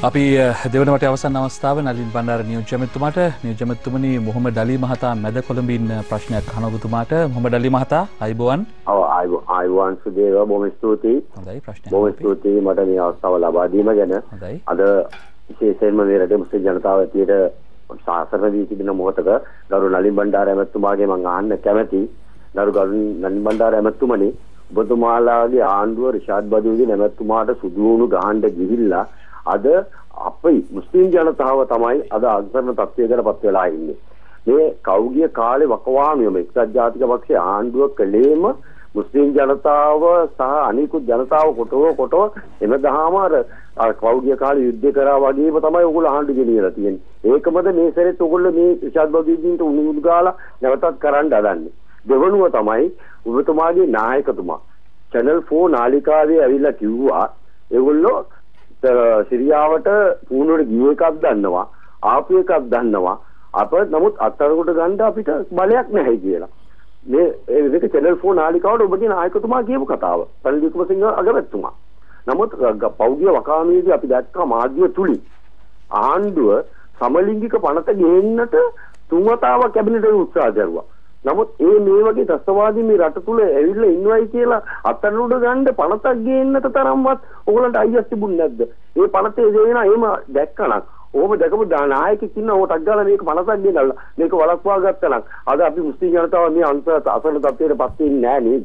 අපි දෙවන වටේ අවසන් අවස්ථාව නලින් බණ්ඩාර නියෝජ්‍ය ඇමතුමාට නියෝජ්‍ය ඇමතුමනි මොහොමඩ් අලි මහතා මැද කොළඹින් ප්‍රශ්නයක් අහන ඔබතුමාට මොහොමඩ් අලි මහතා අයබෝවන්. ඔව් අයබෝවන් සුදේව බොහොම ස්තුතියි. හොඳයි ප්‍රශ්නයක්. බොහොම ස්තුතියි මට මේ අවස්ථාව ලබා දීම ගැන. හොඳයි. අද විශේෂයෙන්ම මේ රටේ මුස්ලිම් ජනතාව ඇතුළත සාසන දී තිබෙන මොහොතක ගරු නලින් බණ්ඩාර ඇමතුමාගේ මම අහන්න කැමැති ගරු නලින් බණ්ඩාර ඇමතුමනි ඔබතුමාලාගේ ආණ්ඩුව රිෂාඩ් බදුගේ නැමැතුමාට සුදුණු ගහන්න ගිහිල්ලා අද අපේ මුස්ලිම් ජනතාව තමයි අද අග්‍රණ තත්ත්වයකටපත් වෙලා ඉන්නේ. මේ කවුගිය කාලේ වකවානුවම එක්සත් ජාතික පක්ෂයේ ආණ්ඩුව කළේම මුස්ලිම් ජනතාව සහ අනිකුත් ජනතාව කොටව එමෙදාම අර කවුගිය කාලේ යුද්ධ කරා වගේම තමයි ඔයගොල්ලෝ ආණ්ඩු ගෙනියලා තියෙන්නේ. ඒකමද මේ සැරේත් ඔයගොල්ලෝ මේ රිෂාඩ් බදුදීන්ට උණු ගාලා නැවතත් කරන්න හදන්නේ. දෙවනුව තමයි ඔබතුමාගේ නායකතුමා channel 4 නාලිකාවේ ඇවිල්ලා කිව්වා ඒගොල්ලෝ සිරියාවට පුහුණුවට ගිය එකක් දන්නවා ආපු එකක් දන්නවා අප නමුත් අත්අඩංගුවට ගන්න අපිට බලයක් නැහැ කියලා. මේ ඒක channel 4 නාලිකාවට ඔබගේ නායකතුමා කියපු කතාව. සනිල් වික්‍රමසිංහ අගමැතිතුමා. නමුත් පෞද්ගලික වකාමීදී අපි දැක්කා මාධ්‍ය තුලින් ආණ්ඩුව සමලිංගික පනත ගෙන්නට තුන්වතාවක් කැබිනට් උත්සාහ දරුවා. නමුත් මේ වගේ ත්‍ස්තවාදී මේ රට තුල ඇවිල්ලා ඉන්නවයි කියලා අත්අඩංගුවට ගන්න පනතක් ගේන්නට තරම්වත් ඕගලන්ට අයියක් තිබුණ නැද්ද? මේ පනතේ දෙන එහෙම දැක්කනම් ඕම දැකපු නායකයෙක් ඉන්න ඕටක් ගාලා මේක පනතක් ගෙනල්ලා මේක වළක්වා ගත්තනම් අද අපි මුස්ලිම් ජනතාව මේ අසල තත්ත්වයටපත් වෙන්නේ නැහැ නේද?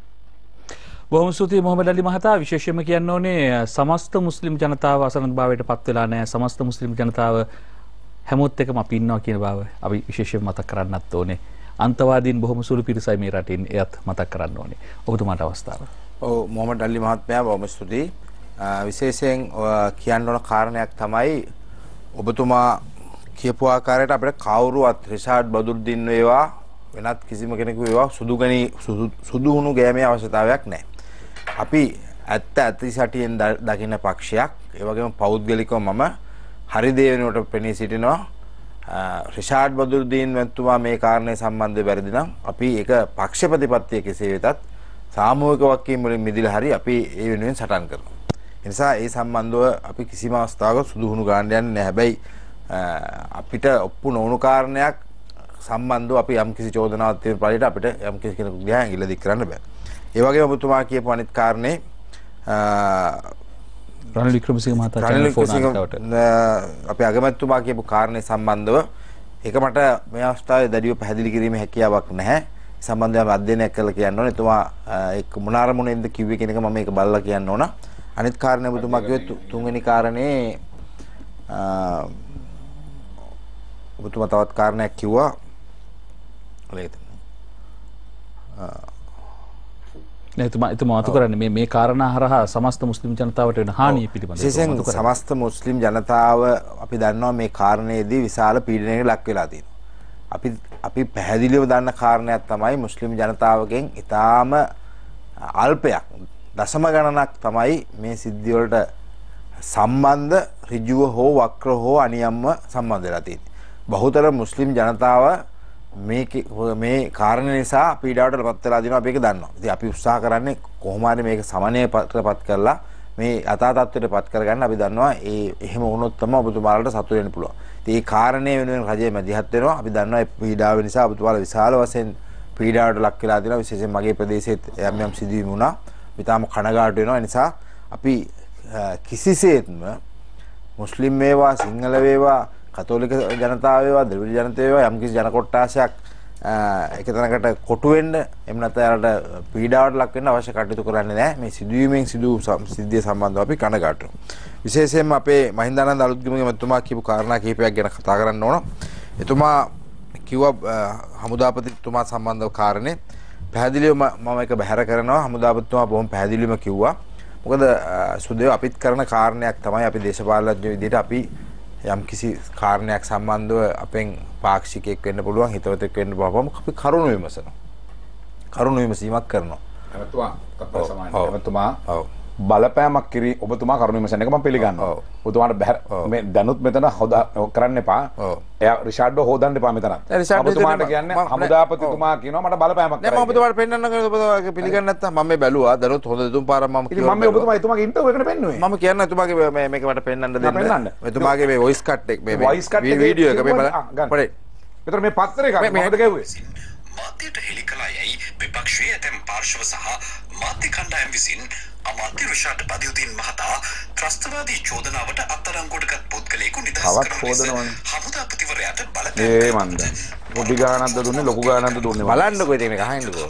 බොහොම ස්තුතියි මොහොමඩ් අලි මහතා. විශේෂයෙන්ම කියන්න ඕනේ සමස්ත මුස්ලිම් ජනතාව අසරණභාවයටපත් වෙලා නැහැ. සමස්ත මුස්ලිම් ජනතාව හැමෝත් එකම අපි ඉන්නවා කියන බව අපි විශේෂයෙන් මතක් කරන්නත් ඕනේ. අන්තවාදීන් බොහොම සුළු පිරිසයි මේ රටින් එයත් මතක් කරන්න ඕනේ. ඔබතුමාට අවස්ථාව. ඔව් මොහොමඩ් අලි මහත්මයා බොහොම ස්තුතියි. විශේෂයෙන් කියන්න ඕන කාරණයක් තමයි ඔබතුමා කියපු ආකාරයට අපිට කවුරුවත් රිෂාඩ් බදුද්දීන් වේවා වෙනත් කිසිම කෙනෙකු වේවා සුදුහුණු ගෑමේ අවශ්‍යතාවයක් නැහැ. අපි ඇත්ත සැටියෙන් දකින්න පක්ෂයක්. ඒ වගේම පෞද්ගලිකව මම හරි දේ වෙනුවට පෙනී සිටිනවා. රිෂාඩ් බදුද්දීන් මැතිතුමා මේ කාරණේ සම්බන්ධව වැරදි නම් අපි ඒක පක්ෂ ප්‍රතිපත්තිය කෙසේ වෙතත් සාමූහික වක්කීම් වලින් මිදිලා හරි අපි ඒ වෙනුවෙන් සටන් කරනවා. ඒ නිසා ඒ සම්බන්ධව අපි කිසිම අවස්ථාවක සුදුහුණු ගන්න යන්නේ නැහැ. හැබැයි අපිට ඔප්පු නොවුණු කාරණයක් සම්බන්ධව අපි යම් කිසි චෝදනාවක් තියෙන පරිදි අපිට යම් කිසි කෙනෙකු දිහා ඇඟිල්ල දික් කරන්න බෑ. ඒ වගේම ඔබතුමා කියපු අනිත් කාරණේ රනිල් වික්‍රමසිංහ මහතා channel 4 නාලිකාවට අපි අගමැතිතුමා කියපු කාරණේ සම්බන්ධව ඒක මට මේ අවස්ථාවේ දැඩිව පැහැදිලි කිරීමේ හැකියාවක් නැහැ. සම්බන්ධව අධ්‍යයනයක් කළා කියන්න ඕනේ. එතුමා එක් මොන අරමුණෙන්ද කිව්වේ කියන එක මම මේක බලලා කියන්න ඕන. අනිත් කාරණේ ඔබතුමා කිව්වේ තුන්වෙනි කාරණේ ඔබතුමා තවත් කාරණයක් කිව්වා. එතුමා අතු කරන්නේ මේ කාරණා හරහා සමස්ත මුස්ලිම් ජනතාවට වෙන හානිය පිළිබඳව. විශේෂයෙන් සමස්ත මුස්ලිම් ජනතාව අපි දන්නවා මේ කාරණේදී විශාල පීඩනයකට ලක් වෙලා තියෙනවා. අපි පැහැදිලිව දන්න කාරණයක් තමයි මුස්ලිම් ජනතාවගෙන් ඊටාම අල්පයක් දශම ගණනක් තමයි මේ සිද්ධි වලට සම්බන්ධ ඍජුව හෝ වක්‍ර හෝ අනියම්ව සම්බන්ධ වෙලා තියෙන්නේ. බහුතර මුස්ලිම් ජනතාව මේ කාරණේ නිසා පීඩාවටපත් වෙලා දිනවා අපි ඒක දන්නවා. ඉතින් අපි උත්සාහ කරන්නේ කොහොම හරි මේක සමනයටපත් කරලා මේ යථා තත්ත්වයටපත් කරගන්න අපි දන්නවා. එහෙම වුණොත් තමයි ඔබතුමාලට සතුටු වෙන්න පුළුවන්. ඉතින් මේ කාරණේ වෙනුවෙන් රජය මැදිහත් වෙනවා. අපි දන්නවා මේ පීඩාව නිසා ඔබතුමාලා විශාල වශයෙන් පීඩාවට ලක් වෙලා දිනවා. විශේෂයෙන් මගේ ප්‍රදේශයේත් යම් සිදුවීම් වුණා. අපි තාම කනගාටු වෙනවා. ඒ නිසා අපි කිසිසේත්ම මුස්ලිම් වේවා සිංහල වේවා කතෝලික ජනතාව වේවා ද්‍රවිඩ ජනතාව වේවා යම්කිසි ජන කොට්ටාසයක් එක තැනකට කොටු වෙන්න එහෙම නැත්නම් පීඩාවට ලක් වෙන්න අවශ්‍ය කටයුතු කරන්නේ නැහැ. මේ සිදුවීමෙන් සිද්ධිය සම්බන්ධව අපි කනගාටු වෙනවා. විශේෂයෙන්ම අපේ මහින්දානන්ද අලුත්ගමගේ මැතිතුමා කියපු කාරණා කිහිපයක් ගැන කතා කරන්න ඕන. එතුමා කිව්වා හමුදාපතිතුමා සම්බන්ධව කාරණේ පැහැදිලිව මම ඒක බැහැර කරනවා. හමුදාපතිතුමා බොහොම පැහැදිලිවම කිව්වා. මොකද සුදේව අපිත් කරන කාරණයක් තමයි අපි දේශපාලනඥයෝ විදිහට අපි යම් කිසි කාරණයක් සම්බන්ධව අපෙන් පාක්ෂිකයෙක් වෙන්න පුළුවන් හිතවතෙක් වෙන්න බවම අපි කරුණු විමසනවා. කරුණු විමසීමක් කරනවා. එමතුමා බලපෑමක් කිරි ඔබතුමා කරුණු විමසන එක මම පිළිගන්නවා. ඔබතුමාට මේ දැනුත් මෙතන කරන්න එපා. එයා රිෂාඩ්ව හොදන්න එපා මෙතන. ඔබතුමාට කියන්නේ හමුදාපතිතුමා කියනවා මට බලපෑමක් කරන්න. නෑ මම ඔබතුමාට පෙන්නන්න ඔබතුමාගේ පිළිගන්නේ නැත්තම් මම මේ බැලුවා. දැනුත් හොඳ දෙතුන් පාරක් මම කිව්වා. මම ඔබතුමා එතුමාගේ ඉන්ටර්විව් එකකට පෙන්නුවේ. මම කියන්නේ එතුමාගේ මේක මට පෙන්නන්න දෙන්න. එතුමාගේ මේ වොයිස් කට් එක මේ වීඩියෝ එක මේ බලන්න. පොඩි. මෙතන මේ පත්තරේ ගන්න මොකද ගැව්වේ? මාධ්‍යට හෙළි කළායයි විපක්ෂයේ ඇතැම් පාර්ශව සහ මාධ්‍ය කණ්ඩායම් විසින් අමාත්‍ය රිෂාඩ් බදියුදීන් මහතා ත්‍රස්තවාදී චෝදනාවට අත්අඩංගුවටගත් පුද්ගලයෙකු නිදහස් කරන ලෙස හමුදාපතිවරයාට බලපෑම් පොඩි ගානක්ද දුන්නේ ලොකු ගානක්ද දුන්නේ බලන්නකෝ ඉතින් මේක අහන්නකෝ.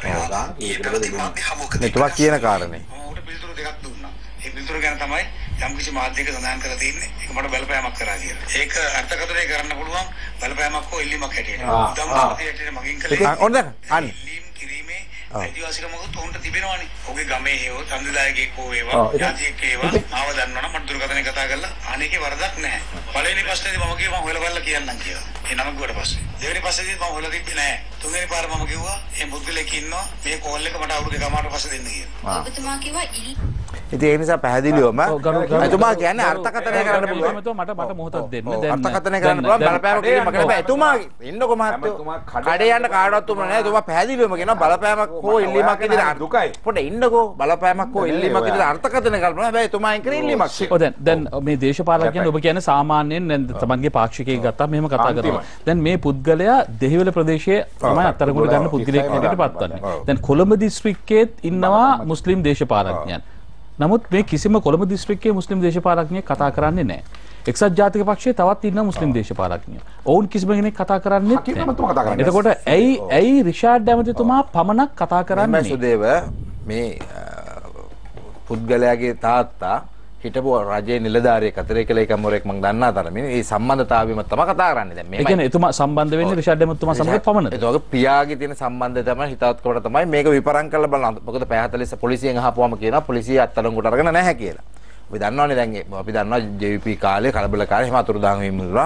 මෙතුමා කියන කාරණේ. උට පිළිතුරු දෙකක් දුන්නා. ඒ පිළිතුරු ගැන තමයි යම් කිසි මාධ්‍යයක සඳහන් කරලා තියෙන්නේ. ඒක මට බලපෑමක් කරා කියලා. ඒක අර්ථකථනය කරන්න පුළුවන් බලපෑමක් හෝ ඉල්ලීමක් හැටියට. උදම්මාපති හැටියට මගින් කළේ. ඔන්න අන්න. ඉල්ලීම් කිරීමේ අයිතිවාසිකමකුත් උන්ට තිබෙනවානේ. ඔහුගේ ගමේ හේව සම්විදායකයෙක් හෝ වේවා ඥාතියෙක් වේවා මාව දන්නවනම් මට දුරකථනය කතා කරලා අනේකේ වරදක් නැහැ. පළවෙනි ප්‍රශ්නේදී මම කිව්වා මම හොයලා බලලා කියන්නම් කියලා. ඒ නම ගුවට පස්සේ. දෙවෙනි ප්‍රශ්නේදී මම හොයලා තිබ්බේ නැහැ. තුන්වෙනි පාර මම කිව්වා මේ පුද්ගලෙක් ඉන්නවා මේ කෝල් එක මට අවුරුදු දෙකමාරකට පස්සේ දෙන්න කියලා. ඔබතුමා කිව්වා ඉතින් ඒ නිසා පැහැදිලිවම එතුමා කියන්නේ අර්ථකථනය කරන්න පුළුවන්. මට මොහොතක් දෙන්න. දැන් අර්ථකථනය කරන්න පුළුවන් බලපෑමක් කිරීම කරන්න බෑ. එතුමා ඉන්නකො මහත්තයෝ. කඩේ යන්න කාටවත් උම නැහැ. එතුමා පැහැදිලිවම කියනවා බලපෑමක් හෝ ඉල්ලීමක් විදිහට දුකයි. පොඩ්ඩ ඉන්නකෝ බලපෑමක් හෝ ඉල්ලීමක් විදිහට අර්ථකථනය කරන්න. හැබැයි එතුමායින් කරේ ඉල්ලීමක්. ඔව් දැන් මේ දේශපාලකයන් ඔබ කියන්නේ සාමාන්‍යයෙන් දැන් තමන්ගේ පාක්ෂිකයෙක් ගත්තා මෙහෙම කතා කරනවා. දැන් මේ පුද්ගලයා දෙහිවල ප්‍රදේශයේ තමයි අත්අඩංගුවට ගන්න පුද්ගලයෙක් හැටියට පත්වන්නේ. දැන් කොළඹ දිස්ත්‍රික්කයේත් ඉන්නවා මුස්ලිම් දේශපාලකයන්. නමුත් මේ කිසිම කොළඹ දිස්ත්‍රික්කයේ මුස්ලිම් දේශපාලකයෙක් කතා කරන්නේ නැහැ. එක්සත් ජාතික පක්ෂයේ තවත් ඉන්න මුස්ලිම් දේශපාලකයෝ. ඔවුන් කිසිම කෙනෙක් කතා කරන්නේ නැහැ. එතකොට ඇයි රිෂාඩ් ඇමතිතුමා පමණක් කතා කරන්නේ? සුදේව මේ පුද්ගලයාගේ තාත්තා හිටපු රජයේ නිලධාරියෙක් අතරේ කියලා එකමොරෙක් මම දන්නා තරමින් මේ සම්බන්ධතාවයම තමයි කතා කරන්නේ. දැන් මේ කියන්නේ එතුමා සම්බන්ධ වෙන්නේ රිෂාඩ් ඇමතිතුමා සමග පමණද? ඒතකොට පියාගේ තියෙන සම්බන්ධය තමයි හිතවත්කමට තමයි මේක විපරම් කරලා බලන්න. මොකද පැය 40 පොලිසියෙන් අහපුවම කියනවා පොලිසිය අත්අඩංගුවට අරගෙන නැහැ කියලා. අපි දන්නවනේ දැන් අපි දන්නවා JVP කාලේ කලබලකාරී එහෙම අතුරුදහන් වීම වුණා.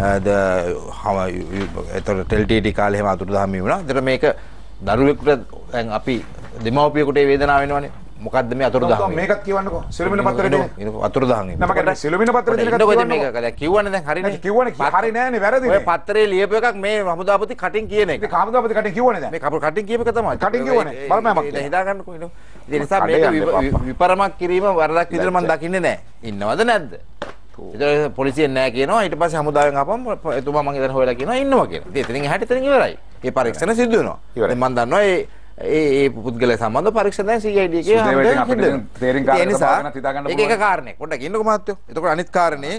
ඒතකොට TLTT කාලේ එහෙම අතුරුදහන් වීම වුණා. ඒතර මේක දරුවෙකුට දැන් අපි දෙමව්පියෙකුට වේදනාව වෙනවනේ. මොකද්ද මේ අතුරුදහන් මේකත් කියවන්නකෝ සිළුමිණ පත්‍රෙට අතුරුදහන් නම කියන්නේ සිළුමිණ පත්‍රෙට දෙන එකත් කියවන්නකෝ මේක දැන් කිව්වනේ දැන් හරිනේ කිව්වනේ හරි නෑනේ වැරදිනේ ඔය පත්‍රේ ලියපු එකක් මේ හමුදාපති කටින් කියන එක මේ හමුදාපති කටින් කිව්වනේ දැන් මේ කටින් කියපු එක තමයි කටින් කිව්වනේ බලපෑමක් දැන් හිතා ගන්නකෝ ඉතින් ඒ නිසා මේක විපරමක් කිරීම වරදක් විදිහට මම දකින්නේ නෑ ඉන්නවද නැද්ද ඒතර පොලිසියෙන් නෑ කියනවා ඊට පස්සේ හමුදාවෙන් ආපම එතුමා මම ඉතින් හොයලා කියනවා ඉන්නවා කියලා ඉතින් එතනින් එහාට එතනින් ඉවරයි ඒ පරීක්ෂණ සිද්ධ වෙනවා දැන් මම දන්නවා ඒ පුද්ගලයා සම්බන්ධ පරීක්ෂණ දැන් CID එකේ ඒ නිසා ඒක එක කාරණයක්. පොඩ්ඩක් ඉන්නකෝ මහත්තයෝ. එතකොට අනිත් කාරණේ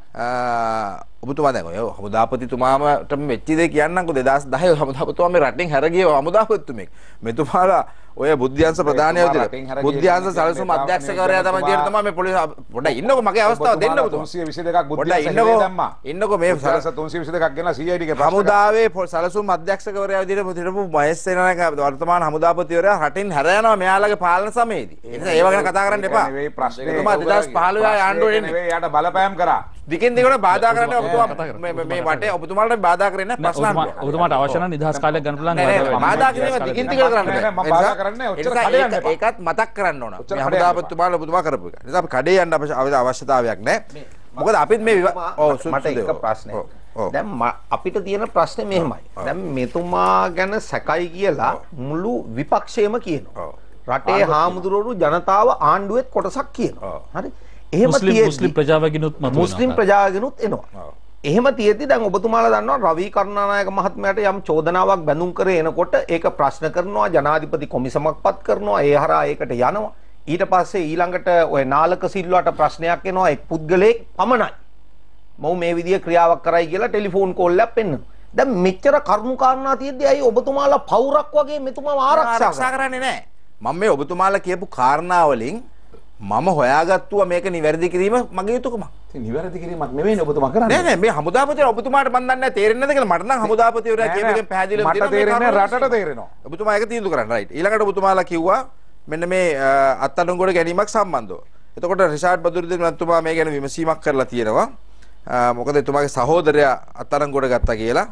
ඔබතුමා දැන් ඔය හමුදාපතිතුමාට වෙච්ච දේ කියන්නම්කෝ 2010 හමුදාපතිතුමා මේ රටින් හැර ගිය හමුදාපතිතුමෙක්. මෙතුමාලා ඔය බුද්ධ්‍යංශ ප්‍රධානය විදිහට බුද්ධ්‍යංශ සැලසුම් අධ්‍යක්ෂකවරයා තමයි කියන තමයි මේ පොලිස් පොඩ්ඩක් ඉන්නකෝ මගේ අවස්ථාව දෙන්න පුතෝ 322ක් බුද්ධ්‍යංශ හෙලේ දැම්මා ඉන්නකෝ මේ 322ක් ගෙනලා CID එකේ හමුදාවේ සැලසුම් අධ්‍යක්ෂකවරයා විදිහට හිටපු මහේස් සේනානායක වර්තමාන හමුදාපතිවරයා රටින් හැර යනවා මෙයාලගේ පාලන සමයේදී ඒ නිසා ඒව ගැන කතා කරන්න එපා නෙවෙයි ප්‍රශ්නේ ඔබතුමා 2015 ආණ්ඩුවේ එන්නේ නෙවෙයි යාට බලපෑම් කරා දිගින් දිගට බාධා කරන්න ඔබතුමා මේ වටේ ඔබතුමාට බාධා කරන්නේ නැහැ ප්‍රශ්න අහන්න ඔබතුමාට අවශ්‍ය නම් නිදහස් කාලයක් ගන්න පුළුවන් බාධා කිරීම දිගින් දිගට කරන්න බෑ මම බාධා කරන්නේ ඔච්චර කඩේ යන්න එපා ඒකත් මතක් කරන්න ඕන මේ හමුදාපතිතුමාලා ඔබතුමා කරපු එක නිසා අපි කඩේ යන්න අවශ්‍යතාවයක් නැහැ මොකද අපිත් මේ මට එක ප්‍රශ්නයක් දැන් අපිට තියෙන ප්‍රශ්නේ මෙහෙමයි දැන් මෙතුමා ගැන සැකයි කියලා මුළු විපක්ෂයම කියනවා රටේ හාමුදුරුවෝ ජනතාව ආණ්ඩුවෙත් කොටසක් කියනවා හරි එහෙම මුස්ලිම් ප්‍රජාවගෙනුත් මුස්ලිම් ප්‍රජාවගෙනුත් එනවා එහෙම තියෙද්දි දැන් ඔබතුමාලා දන්නවා රවි කරුණානායක මහත්මයාට යම් චෝදනාවක් බැඳුම් කරේ එනකොට ඒක ප්‍රශ්න කරනවා ජනාධිපති කොමිසමක් පත් කරනවා ඒ හරහා ඒකට යනවා ඊට පස්සේ ඊළඟට ඔය නාලක සිල්වාට ප්‍රශ්නයක් එනවා එක් පුද්ගලයෙක් පමණයි මම මේ විදිය ක්‍රියාවක් කරයි කියලා ටෙලිෆෝන් කෝල් එකක් පෙන්නනවා දැන් මෙච්චර කරුණු කාරණා තියෙද්දි ඇයි ඔබතුමාලා පවුරක් වගේ මෙතුමාව ආරක්ෂා කරන්නේ නැහැ මම මේ ඔබතුමාලා කියපු කාරණා වලින් මම හොයාගත්තුවා මේක නිවැරදි කිරීම මගේ යුතුයකමක්. ඉතින් නිවැරදි කිරීමක් නෙවෙයිනේ ඔබතුමා කරන්නේ. නෑ නෑ මේ හමුදාපතිවරයා ඔබතුමාට මන් දන්නේ නැහැ තේරෙන්නේ නැද්ද කියලා මට නම් හමුදාපතිවරයා කියන එකෙන් පැහැදිලිව මට තේරෙන්නේ රටට තේරෙනවා. ඔබතුමා ඒක තීන්දුව කරන්න රයිට්. ඊළඟට ඔබතුමාලා කිව්වා මෙන්න මේ අත්අඩංගුවට ගැනීමක් සම්බන්ධව. එතකොට රිෂාඩ් බදුරුද්දීන් මහත්මයා මේ ගැන විමසීමක් කරලා තියෙනවා. මොකද එතුමාගේ සහෝදරයා අත්අඩංගුවට ගත්තා කියලා.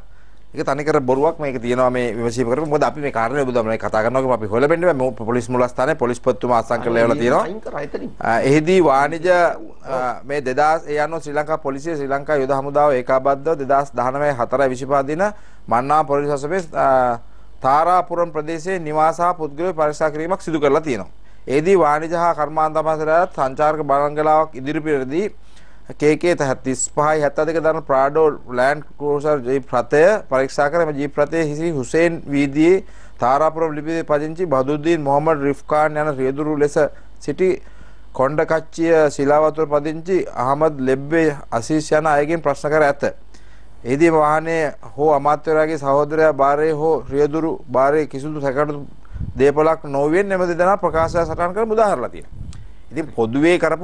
ඒක තනිකර බොරුවක් මේක තියෙනවා මේ විමසීම කරපු මොකද අපි මේ කාරණේ බුදුම මේ කතා කරනවා අපි හොයලා බෙන්නේ මේ පොලිස් මුලස්ථානයේ පොලිස් පොත්තුම අත්සන් කරලා ඒවලා තියෙනවා එහිදී වාණිජ මේ 2000 ඒ අනුව ශ්‍රී ලංකා පොලිසිය ශ්‍රී ලංකා යුද හමුදාව ඒකාබද්ධව 2019 4/25 දින මන්නාම පොලිස් අසපේ තාරාපුරම් ප්‍රදේශයේ නිවාස හා පුද්ගලයෝ පරීක්ෂා කිරීමක් සිදු කරලා තියෙනවා. එහිදී වාණිජ හා කර්මාන්ත අමාත්‍යාලයට සංචාරක බංගලාවක් ඉදිරිපිටදී KK 35 72 දරන ප්‍රාඩෝ ලෑන්ඩ් ක්‍රූසර් ජීප් රථය පරීක්ෂා කර මේ ජීප් රථයේ හිසි හුසේන් වීදියේ තාරාපුරම් ලිපියේ පදිංචි බදුද්දීන් මොහමඩ් රිෆ්කාන් යන රියදුරු ලෙස සිටි කොණ්ඩකච්චිය සිලාවතුර පදිංචි අහමද් ලෙබ්බේ අසීස් යන අයගෙන් ප්‍රශ්න කර ඇත. එහිදී වාහනේ හෝ අමාත්‍යවරයාගේ සහෝදරයා බාරේ හෝ රියදුරු බාරේ කිසිදු සැකටු දේපලක් නොවෙන් එම දෙදෙනා ප්‍රකාශය සටහන් කර මුදාහරලා තියෙනවා. ඉතින් පොදුවේ කරපු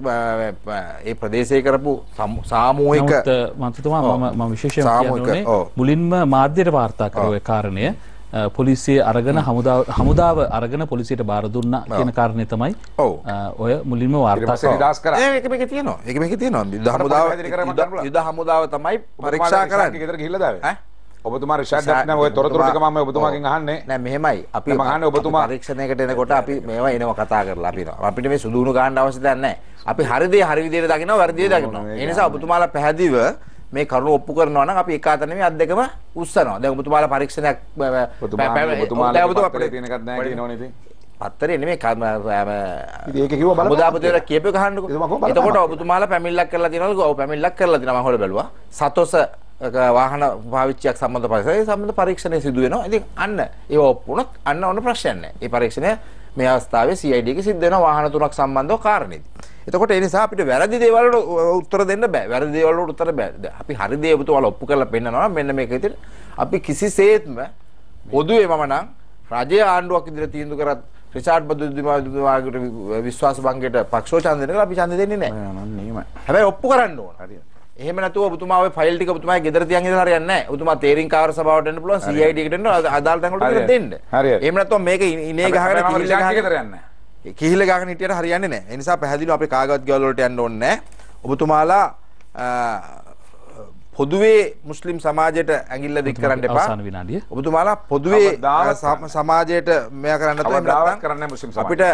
ඒ ප්‍රදේශයේ කරපු සාමූහික මන්ත්‍රතුමා මම විශේෂයෙන් කියන්නේ මුලින්ම මාධ්‍යයට වාර්තා කරව ඒ කාරණය පොලිසිය අරගෙන හමුදාව අරගෙන පොලිසියට බාර දුන්නා කියන කාරණේ තමයි ඔය මුලින්ම වාර්තා කරා. ඒක මේකේ තියෙනවා. ඒක මේකේ තියෙනවා. යුද හමුදාව තමයි පරීක්ෂා කරන්නේ. ගෙදර ගිහිල්ලා දාවේ. ඔබතුමා රිෂාඩ් දැක්නම ඔය තොරතුරු ටික මම ඔබතුමාගෙන් අහන්නේ. නෑ මෙහෙමයි. අපි මම අහන්නේ ඔබතුමා පරීක්ෂණයකට එනකොට අපි මේවා එනවා කතා කරලා අපි අපිට මේ සුදුණු ගන්න අවශ්‍යතාවක් නැහැ. අපි හරි දේ හරි විදියට දකිනවා වැරදි දේ දකිනවා. ඒ නිසා ඔබතුමාලා පැහැදිලිව මේ කරුණ ඔප්පු කරනවා නම් අපි එක අත නෙමෙයි අත් දෙකම උස්සනවා. දැන් ඔබතුමාලා පරීක්ෂණයක් ඔබතුමාලා පත්තරේ තියෙන එකක් නැහැ කියනෝනේ ඉතින්. පත්තරේ නෙමෙයි ඉතින් ඒක කිව්ව බලන්න. මුදාපතේර කියපේ ගහන්නකෝ. එතකොට ඔබතුමාලා පැමිණිල්ලක් කරලා තියෙනවලු. ඔව් පැමිණිල්ලක් කරලා තියෙනවා මම හොල බැලුවා. සතොස වාහන පාවිච්චියක් සම්බන්ධ පරීක්ෂණය සිදු වෙනවා. ඉතින් අන්න ඒව ඔප්පු වුණොත් අන්න ඕන ප්‍රශ්නයක් නැහැ. මේ පරීක්ෂණය මේ අවස්ථාවේ CID එකේ සිද්ධ වෙනවා වාහන තුනක් සම්බන්ධව කාරණේදී. එතකොට ඒ නිසා අපිට වැරදි දේවල් වලට උත්තර දෙන්න බෑ. වැරදි දේවල් වලට උත්තර බෑ. අපි හරි දේ ඔබතුමාලා ඔප්පු කරලා පෙන්නනවා මෙන්න මේක විදිහට අපි කිසිසේත්ම පොදුවේ මම නම් රජයේ ආණ්ඩුවක් විදිහට තීන්දුව කරත් රිචාඩ් බදුද්දිමාගේ විශ්වාස භංගයට පක්ෂෝ ඡන්ද දෙන්න කියලා අපි ඡන්ද දෙන්නේ නැහැ. හැබැයි ඔප්පු කරන්න ඕන. හරියට. එහෙම නැතුව ඔබතුමා ඔය ෆයිල් ටික ඔබතුමාගේ ගෙදර තියන් ඉඳලා හරියන්නේ නැහැ. ඔබතුමා තේරින් කාර්ය සභාවට එන්න පුළුවන් CID එකට එන්න අදාළ තැන් වලට දෙන්න. එහෙම නැත්නම් මේක ඉනේ ගහගෙන කිහිල්ල ගහගෙන කිහිල්ල ගහගෙන හිටියට හරියන්නේ නැහැ. ඒ නිසා පැහැදිලිව අපි කාගවත් ගෙවල් වලට යන්න ඕනේ නැහැ. ඔබතුමාලා පොදුවේ මුස්ලිම් සමාජයට ඇඟිල්ල දික් කරන්න එපා. අවසාන විනාඩිය. ඔබතුමාලා පොදුවේ සමාජයට මෙයා කරන්න නැත්නම් කරන්නේ මුස්ලිම් සමාජය. අපිට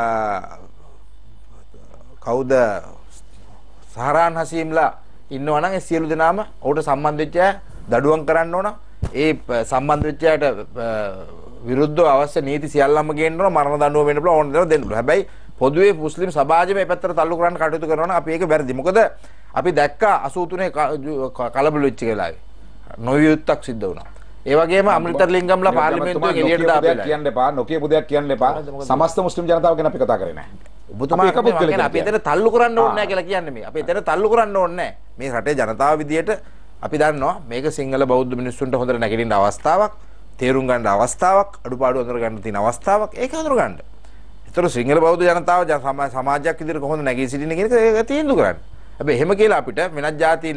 කවුද සහරාන් හසීම්ලා ඉන්නවා නම් ඒ සියලු දෙනාම ඔහුට සම්බන්ධ වෙච්ච අය දඩුවම් කරන්න ඕන. ඒ සම්බන්ධ වෙච්ච අයට විරුද්ධව අවශ්‍ය නීති සියල්ලම ගේන්න ඕන. මරණ දඬුවම වෙන්න පුළුවන් ඕන දේවල් දෙන්න පුළුවන්. හැබැයි පොදුවේ මුස්ලිම් සමාජය මේ පැත්තට තල්ලු කරන්න කටයුතු කරනවා නම් අපි ඒක වැරදි. මොකද අපි දැක්කා 83 කලබල වෙච්ච වෙලාවේ නොවියුත්තක් සිද්ධ වුණා. ඒ වගේම අමෘතලිංගම්ලා පාර්ලිමේන්තුවෙන් එළියට දාපේලා කියන්න එපා. නොකියපු දෙයක් කියන්න එපා. සමස්ත මුස්ලිම් ජනතාව ගැන අපි කතා කරේ නැහැ. ඔබතුමා අපි එතන තල්ලු කරන්න ඕනේ නැහැ කියලා කියන්නේ මේ. අපි එතන තල්ලු කරන්න ඕනේ නැහැ. මේ රටේ ජනතාව විදියට අපි දන්නවා මේක සිංහල බෞද්ධ මිනිස්සුන්ට හොඳට නැගිටින්න අවස්ථාවක්, තේරුම් ගන්න අවස්ථාවක්, අඩුපාඩු අඳුර ගන්න තියෙන අවස්ථාවක්. ඒක අඳුර ගන්න. ඒතර සිංහල බෞද්ධ ජනතාව සමාජයක් විදියට කොහොමද නැගී සිටින්නේ කියන එක තීන්දුව කරන්න. හැබැයි එහෙම කියලා අපිට වෙනත් ජාතීන්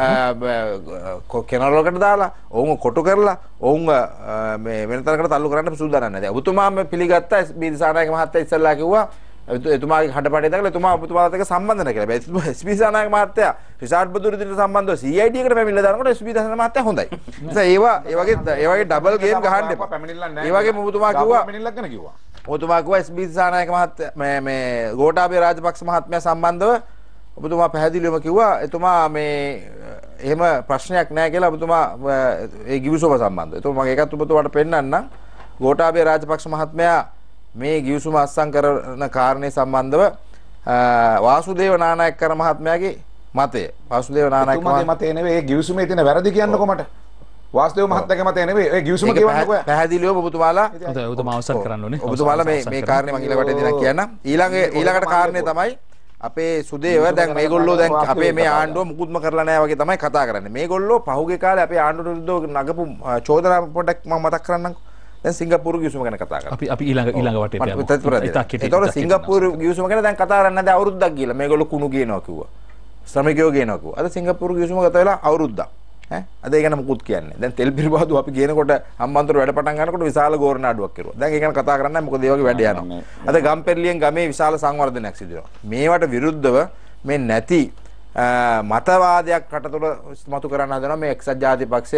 කෙනරලකට දාලා ඔවුන් කොටු කරලා ඔවුන් මේ වෙන තරකට තල්ලු කරන්න සූදානම් නැහැ. ඔබතුමාම පිළිගත්තා SB දිසානායක මහත්තයා ඉස්සෙල්ලා කිව්වා එතුමාගේ හඩපඩේ දැකලා එතුමා ඔබතුමාලත් එක්ක සම්බන්ධ නැහැ කියලා. හැබැයි SB දිසානායක මහත්තයා රිෂාඩ් බදුරුදිට සම්බන්ධව CID එකට පැමිණිලා දානකොට SB දිසානායක මහත්තයා හොඳයි. නිසා ඒ වගේ ඩබල් ගේම් ගහන්න එපා. ඒ වගේම ඔබතුමා කිව්වා පැමිණිල්ලක් ගැන කිව්වා. ඔබතුමා කිව්වා SB දිසානායක මහත්තයා මේ ගෝඨාභය රාජපක්ෂ මහත්මයා සම්බන්ධව ඔබතුමා පැහැදිලිවම කිව්වා එතුමා මේ එහෙම ප්‍රශ්නයක් නැහැ කියලා ඔබතුමා ඒ ගිවිසුම සම්බන්ධව. ඒතකොට මම ඒකත් ඔබතුමාට පෙන්නන්නම්. ගෝඨාභය රාජපක්ෂ මහත්මයා මේ ගිවිසුම අත්සන් කරන කාරණේ සම්බන්ධව වාසුදේව නානායක්කර මහත්මයාගේ මතය. වාසුදේව නානායක්කර මතය නෙවෙයි ඒ ගිවිසුමේ තියෙන වැරදි කියන්නකො මට. වාසුදේව මහත්තයාගේ මතය නෙවෙයි ඒ ගිවිසුම කියවන්නකො. පැහැදිලිවම ඔබතුමාලා හොඳයි ඔබතුමා අවසන් කරන්න ඕනේ. ඔබතුමාලා මේ කාරණේ මම ඊළඟට දෙනවා කියන්න. ඊළඟට කාරණේ තමයි අපේ සුදේව දැන් මේගොල්ලෝ දැන් අපේ මේ ආණ්ඩුව මුකුත්ම කරලා නැහැ වගේ තමයි කතා කරන්නේ. මේගොල්ලෝ පහුගිය කාලේ අපේ ආණ්ඩුවට විරුද්ධව නගපු චෝදනා පොඩ්ඩක් මම මතක් කරන්නම්කෝ. දැන් සිංගප්පූරු ගිවිසුම ගැන කතා කරා. අපි ඊළඟ වටේට යමු. ඒතකොට සිංගප්පූරු ගිවිසුම ගැන දැන් කතා කරන්නේ නැද අවුරුද්දක් ගිහලා. මේගොල්ලෝ කුණු කියනවා කිව්වා. ශ්‍රමිකයෝ කියනවා කිව්වා. අද සිංගප්පූරු ගිවිසුම ගත වෙලා අවුරුද්දක්. අද ඒ ගැන මුකුත් කියන්නේ. දැන් තෙල් පිරිබාදු අපි ගේනකොට හම්බන්තොට වැඩ පටන් ගන්නකොට විශාල ගෝරනාඩුවක් කෙරුවා. දැන් ඒ ගැන කතා කරන්නේ නැහැ. මොකද ඒ වගේ වැඩ යනවා. අද ගම්පෙරළියෙන් ගමේ විශාල සංවර්ධනයක් සිදු වෙනවා. මේවට විරුද්ධව මේ නැති මතවාදයක් රට තුළ මතු කරන්න හදනවා මේ එක්සත් ජාතික පක්ෂය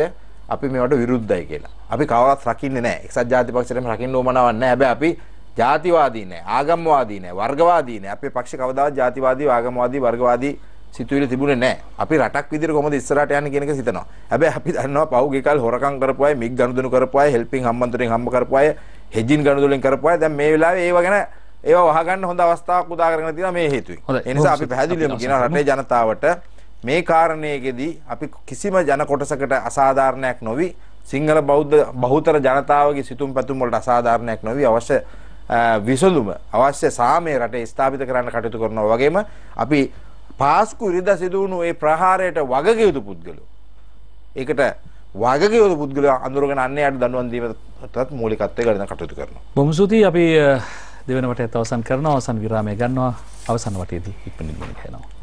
අපි මේවට විරුද්ධයි කියලා. අපි කවවත් රකින්නේ නැහැ. එක්සත් ජාතිපක්ෂයටම රකින්න ඕමනාවක් නැහැ. හැබැයි අපි ජාතිවාදී නැහැ, ආගම්වාදී නැහැ, වර්ගවාදී නැහැ. අපේ පක්ෂ කවදාවත් ජාතිවාදී, ආගම්වාදී, වර්ගවාදී සිතුවිලි තිබුණේ නැහැ. අපි රටක් විදිහට කොහොමද ඉස්සරහට යන්නේ කියන එක සිතනවා. හැබැයි අපි දන්නවා පහුගිය කාලේ හොරකම් කරපු අය, මිග් ගනුදෙනු කරපු අය, හෙල්පින් හම්බන්තොටෙන් හම්බ කරපු අය, හෙජින් ගනුදෙනුෙන් කරපු අය දැන් මේ වෙලාවේ ඒව ගැන ඒව වහගන්න හොඳ අවස්ථාවක් උදා කරගෙන තියෙනවා මේ හේතුවෙන්. ඒ නිසා අපි පැහැදිලිවම කියනවා රටේ ජනතාවට මේ කාරණේකෙදී අපි කිසිම ජන කොටසකට අසාධාරණයක් නොවි සිංහල බෞද්ධ බහුතර ජනතාවගේ සිතුම් පැතුම් වලට අසාධාරණයක් නොවි අවශ්‍ය විසඳුම අවශ්‍ය සාමය රටේ ස්ථාපිත කරන්න කටයුතු කරනවා වගේම අපි පාස්කු ඉරිදා සිදු වුණු ඒ ප්‍රහාරයට වගකිය යුතු පුද්ගලෝ ඒකට වගකිය යුතු පුද්ගලෝ අඳුරගෙන අන්නේ යට දඬුවම් දීමටත් මූලිකත්වය ගන්න කටයුතු කරනවා. බොහොම ස්තුතියි. අපි දෙවන වටේත් අවසන් කරනවා. අවසන් විරාමය ගන්නවා. අවසන් වටේදී ඉක්මනින් මෙන්න කියනවා.